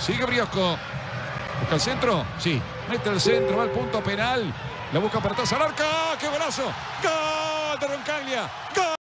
Sigue Briosco. Busca el centro. Sí. Mete el centro. Va al punto penal. La busca para atrás al arco. ¡Qué golazo! ¡Gol de Roncaglia! ¡Gol!